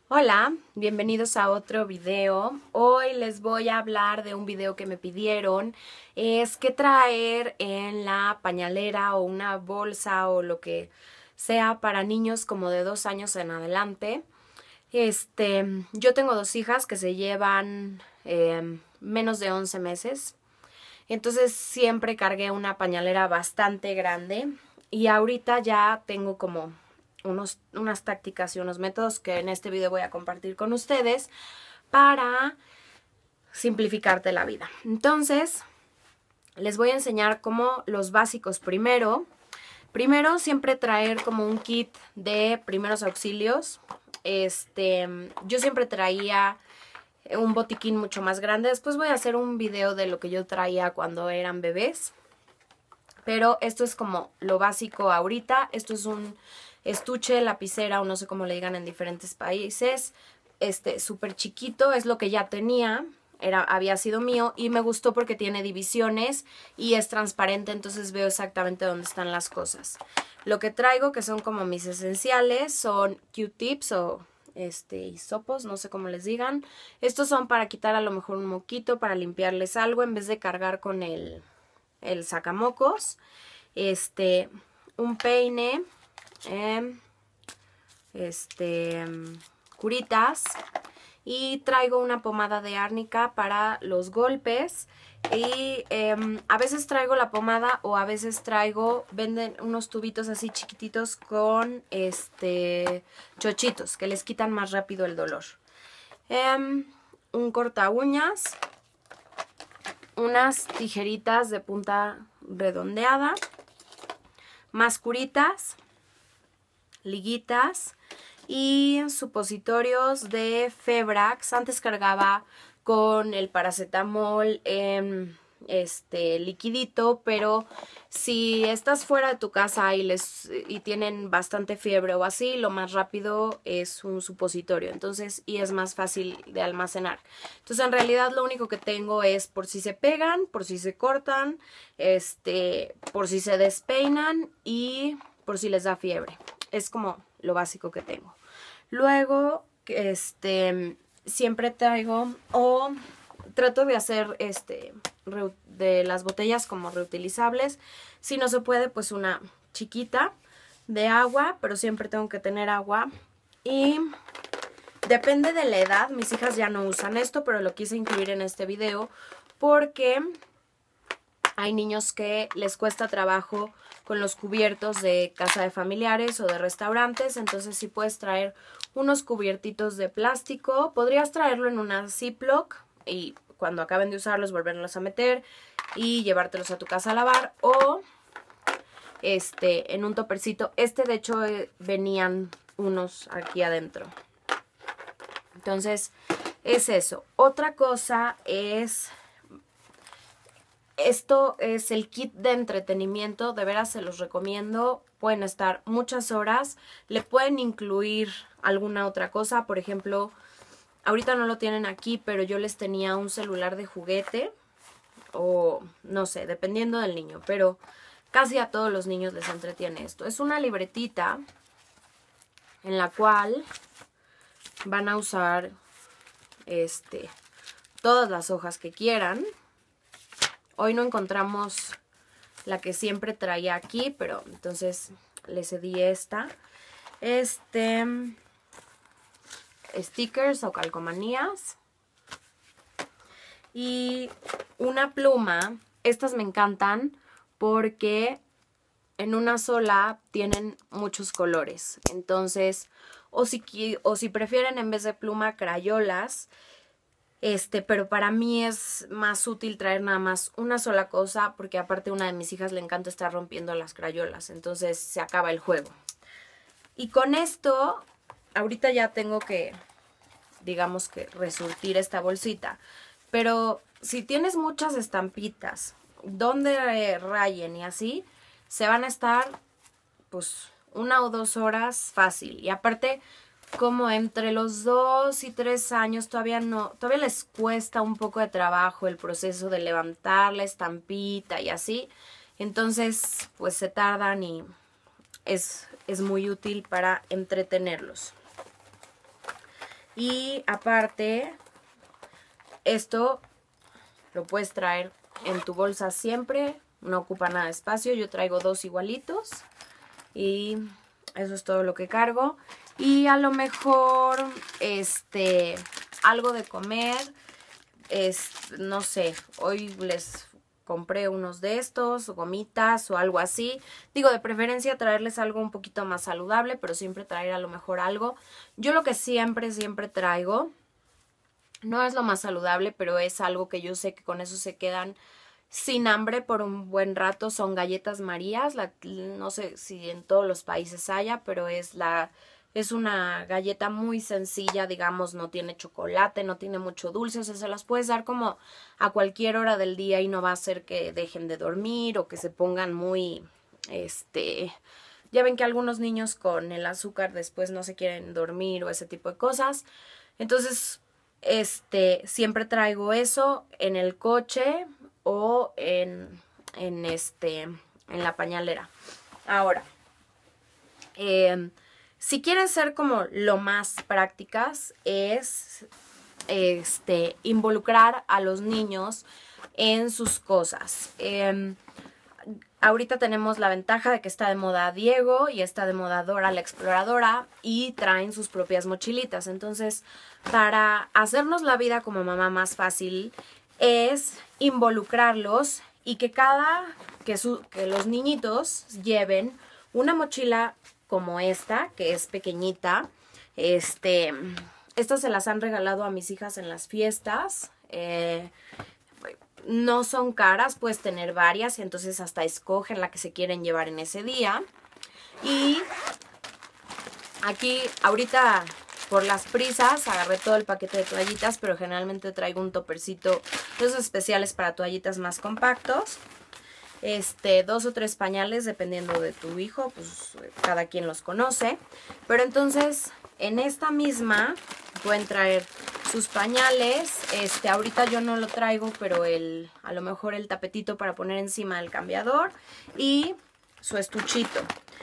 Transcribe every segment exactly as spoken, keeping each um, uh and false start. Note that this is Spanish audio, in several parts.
Hola, bienvenidos a otro video. Hoy les voy a hablar de un video que me pidieron. Es qué traer en la pañalera o una bolsa o lo que sea para niños como de dos años en adelante. Este, yo tengo dos hijas que se llevan eh, menos de once meses. Entonces siempre cargué una pañalera bastante grande y ahorita ya tengo como unos, unas tácticas y unos métodos que en este video voy a compartir con ustedes para simplificarte la vida. Entonces, les voy a enseñar como los básicos primero. Primero, siempre traer como un kit de primeros auxilios. Este, yo siempre traía un botiquín mucho más grande. Después voy a hacer un video de lo que yo traía cuando eran bebés. Pero esto es como lo básico ahorita. Esto es un estuche, lapicera o no sé cómo le digan en diferentes países. Este, súper chiquito, es lo que ya tenía. Era, había sido mío y me gustó porque tiene divisiones y es transparente, entonces veo exactamente dónde están las cosas. Lo que traigo, que son como mis esenciales, son Q-tips o este, hisopos, no sé cómo les digan. Estos son para quitar a lo mejor un moquito, para limpiarles algo en vez de cargar con el, el sacamocos. Este, un peine, eh, este, curitas. Y traigo una pomada de árnica para los golpes. Y eh, a veces traigo la pomada o a veces traigo, venden unos tubitos así chiquititos con este chochitos que les quitan más rápido el dolor. Eh, un corta uñas, unas tijeritas de punta redondeada, más curitas, liguitas y supositorios de Febrax. Antes cargaba con el paracetamol en este liquidito, pero si estás fuera de tu casa y les y tienen bastante fiebre o así, lo más rápido es un supositorio, entonces, y es más fácil de almacenar. Entonces, en realidad lo único que tengo es por si se pegan, por si se cortan, este, por si se despeinan y por si les da fiebre. Es como lo básico que tengo. Luego, este, siempre traigo o trato de hacer este de las botellas como reutilizables. Si no se puede, pues una chiquita de agua, pero siempre tengo que tener agua. Y depende de la edad, mis hijas ya no usan esto, pero lo quise incluir en este video porque hay niños que les cuesta trabajo con los cubiertos de casa de familiares o de restaurantes, entonces si puedes traer unos cubiertitos de plástico, podrías traerlo en una Ziploc y cuando acaben de usarlos volverlos a meter y llevártelos a tu casa a lavar, o este en un topercito. Este de hecho eh, venían unos aquí adentro. Entonces es eso. Otra cosa es... Esto es el kit de entretenimiento, de veras se los recomiendo, pueden estar muchas horas, le pueden incluir alguna otra cosa, por ejemplo, ahorita no lo tienen aquí, pero yo les tenía un celular de juguete, o no sé, dependiendo del niño, pero casi a todos los niños les entretiene esto. Es una libretita en la cual van a usar este, todas las hojas que quieran. Hoy no encontramos la que siempre traía aquí, pero entonces le cedí esta. Este, stickers o calcomanías. Y una pluma. Estas me encantan porque en una sola tienen muchos colores. Entonces, o si, o si prefieren en vez de pluma, crayolas. Este, pero para mí es más útil traer nada más una sola cosa, porque aparte a una de mis hijas le encanta estar rompiendo las crayolas, entonces se acaba el juego. Y con esto, ahorita ya tengo que, digamos que resurtir esta bolsita, pero si tienes muchas estampitas, donde rayen y así, se van a estar pues una o dos horas fácil, y aparte... como entre los dos y tres años todavía no, todavía les cuesta un poco de trabajo el proceso de levantar la estampita y así, entonces pues se tardan y es, es muy útil para entretenerlos. Y aparte, esto lo puedes traer en tu bolsa siempre, no ocupa nada de espacio. Yo traigo dos igualitos y eso es todo lo que cargo. Y a lo mejor, este, algo de comer, es, no sé, hoy les compré unos de estos, gomitas o algo así. Digo, de preferencia traerles algo un poquito más saludable, pero siempre traer a lo mejor algo. Yo lo que siempre, siempre traigo, no es lo más saludable, pero es algo que yo sé que con eso se quedan sin hambre por un buen rato. Son galletas Marías, la, no sé si en todos los países haya, pero es la... Es una galleta muy sencilla, digamos, no tiene chocolate, no tiene mucho dulce, o sea, se las puedes dar como a cualquier hora del día y no va a hacer que dejen de dormir o que se pongan muy, este... Ya ven que algunos niños con el azúcar después no se quieren dormir o ese tipo de cosas. Entonces, este, siempre traigo eso en el coche o en, en, este, en la pañalera. Ahora, eh... si quieren ser como lo más prácticas, es este, involucrar a los niños en sus cosas. Eh, ahorita tenemos la ventaja de que está de moda Diego y está de moda Dora la Exploradora y traen sus propias mochilitas. Entonces, para hacernos la vida como mamá más fácil, es involucrarlos y que cada, que, su, que los niñitos lleven una mochila como esta, que es pequeñita. Este, estas se las han regalado a mis hijas en las fiestas. Eh, no son caras, puedes tener varias y entonces hasta escogen la que se quieren llevar en ese día. Y aquí, ahorita, por las prisas, agarré todo el paquete de toallitas, pero generalmente traigo un topercito de esos especiales para toallitas más compactos. Este, dos o tres pañales dependiendo de tu hijo, pues cada quien los conoce. Pero entonces en esta misma pueden traer sus pañales. Este, ahorita yo no lo traigo, pero el, a lo mejor el tapetito para poner encima del cambiador y su estuchito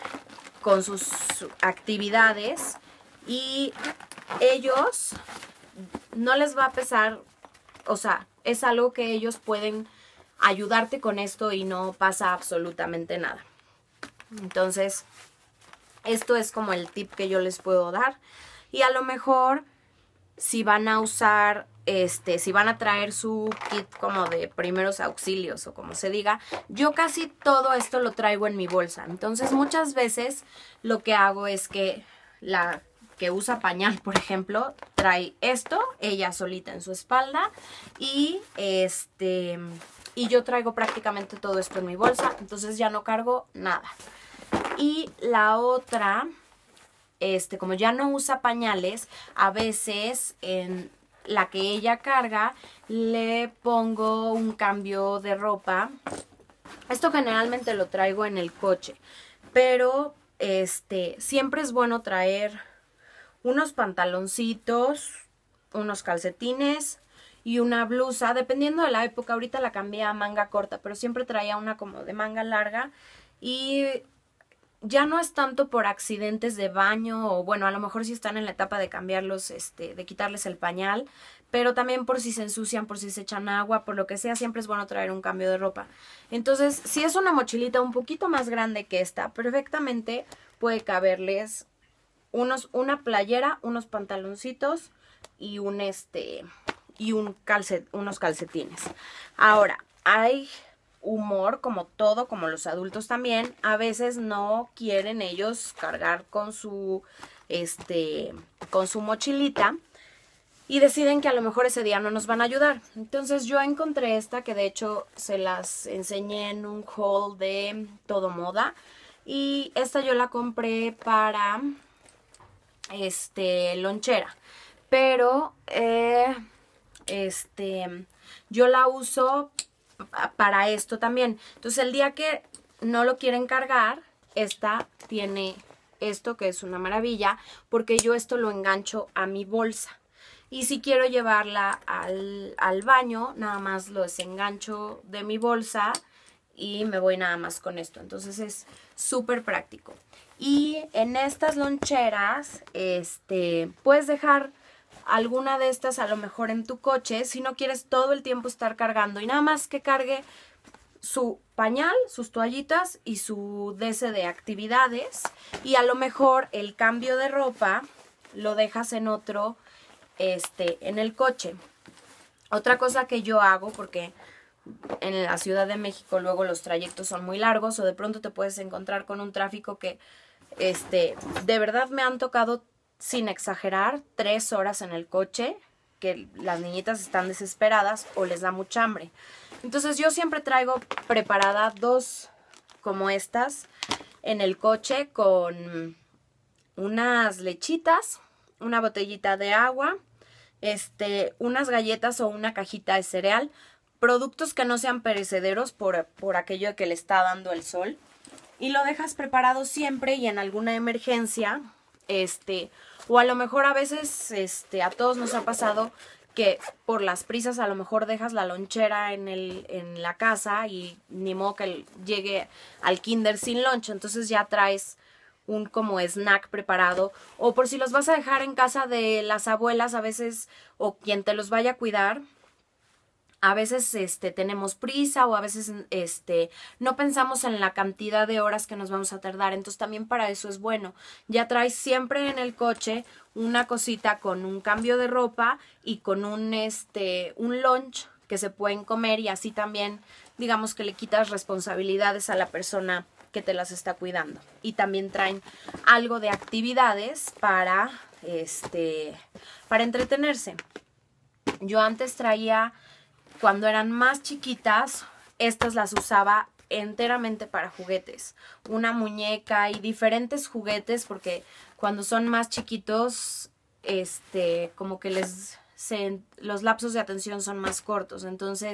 con sus actividades. Y ellos no les va a pesar, o sea, es algo que ellos pueden ayudarte con esto y no pasa absolutamente nada. Entonces, esto es como el tip que yo les puedo dar. Y a lo mejor, si van a usar, este, si van a traer su kit como de primeros auxilios o como se diga, yo casi todo esto lo traigo en mi bolsa. Entonces, muchas veces lo que hago es que la que usa pañal, por ejemplo, trae esto, ella solita en su espalda y este... y yo traigo prácticamente todo esto en mi bolsa, entonces ya no cargo nada. Y la otra, este, como ya no usa pañales, a veces en la que ella carga le pongo un cambio de ropa. Esto generalmente lo traigo en el coche, pero este, siempre es bueno traer unos pantaloncitos, unos calcetines y una blusa, dependiendo de la época. Ahorita la cambié a manga corta, pero siempre traía una como de manga larga. Y ya no es tanto por accidentes de baño, o bueno, a lo mejor si están en la etapa de cambiarlos, este, de quitarles el pañal, pero también por si se ensucian, por si se echan agua, por lo que sea, siempre es bueno traer un cambio de ropa. Entonces, si es una mochilita un poquito más grande que esta, perfectamente puede caberles unos, una playera, unos pantaloncitos y un este... y un calcet, unos calcetines. Ahora, hay humor como todo, como los adultos también. A veces no quieren ellos cargar con su, este, con su mochilita y deciden que a lo mejor ese día no nos van a ayudar. Entonces yo encontré esta que de hecho se las enseñé en un haul de Todo Moda. Y esta yo la compré para, este, lonchera. Pero, eh... este, yo la uso para esto también. Entonces el día que no lo quieren cargar, esta tiene esto que es una maravilla, porque yo esto lo engancho a mi bolsa. Y si quiero llevarla al, al baño, nada más lo desengancho de mi bolsa y me voy nada más con esto. Entonces es súper práctico. Y en estas loncheras, este, puedes dejar alguna de estas a lo mejor en tu coche, si no quieres todo el tiempo estar cargando, y nada más que cargue su pañal, sus toallitas y su D C de actividades, y a lo mejor el cambio de ropa lo dejas en otro, este, en el coche. Otra cosa que yo hago, porque en la Ciudad de México luego los trayectos son muy largos, o de pronto te puedes encontrar con un tráfico que, este, de verdad me han tocado, sin exagerar, tres horas en el coche, que las niñitas están desesperadas o les da mucha hambre. Entonces yo siempre traigo preparada dos como estas en el coche, con unas lechitas, una botellita de agua, este, unas galletas o una cajita de cereal, productos que no sean perecederos por, por aquello de que le está dando el sol, y lo dejas preparado siempre, y en alguna emergencia, este, o a lo mejor a veces, este, a todos nos ha pasado que por las prisas a lo mejor dejas la lonchera en, el, en la casa y ni modo que llegue al kinder sin lonche, entonces ya traes un como snack preparado, o por si los vas a dejar en casa de las abuelas a veces, o quien te los vaya a cuidar. A veces este, tenemos prisa, o a veces este, no pensamos en la cantidad de horas que nos vamos a tardar. Entonces también para eso es bueno. Ya traes siempre en el coche una cosita con un cambio de ropa y con un, este, un lunch que se pueden comer, y así también digamos que le quitas responsabilidades a la persona que te las está cuidando. Y también traen algo de actividades para, este, para entretenerse. Yo antes traía... Cuando eran más chiquitas, estas las usaba enteramente para juguetes. Una muñeca y diferentes juguetes, porque cuando son más chiquitos, este, como que les, se, los lapsos de atención son más cortos. Entonces,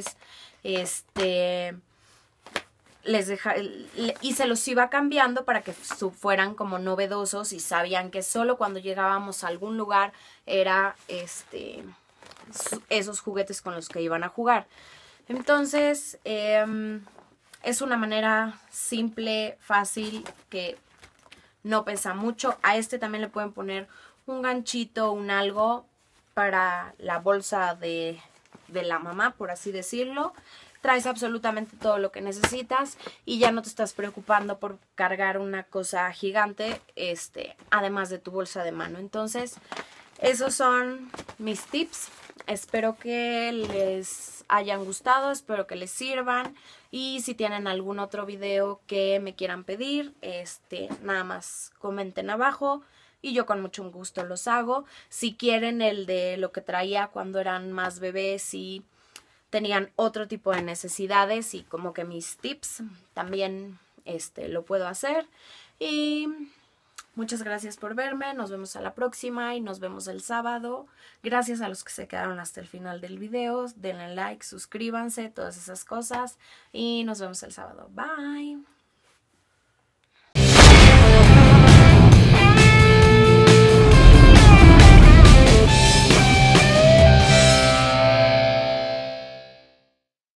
este, les deja, y se los iba cambiando para que fueran como novedosos, y sabían que solo cuando llegábamos a algún lugar era, este... esos juguetes con los que iban a jugar. Entonces eh, es una manera simple, fácil, que no pesa mucho. A este también le pueden poner un ganchito, un algo para la bolsa de, de la mamá, por así decirlo. Traes absolutamente todo lo que necesitas y ya no te estás preocupando por cargar una cosa gigante, este, además de tu bolsa de mano. Entonces, esos son mis tips. Espero que les hayan gustado, espero que les sirvan, y si tienen algún otro video que me quieran pedir, este, nada más comenten abajo y yo con mucho gusto los hago. Si quieren el de lo que traía cuando eran más bebés y tenían otro tipo de necesidades y como que mis tips, también este, lo puedo hacer. Y muchas gracias por verme, nos vemos a la próxima y nos vemos el sábado. Gracias a los que se quedaron hasta el final del video, denle like, suscríbanse, todas esas cosas, y nos vemos el sábado. Bye.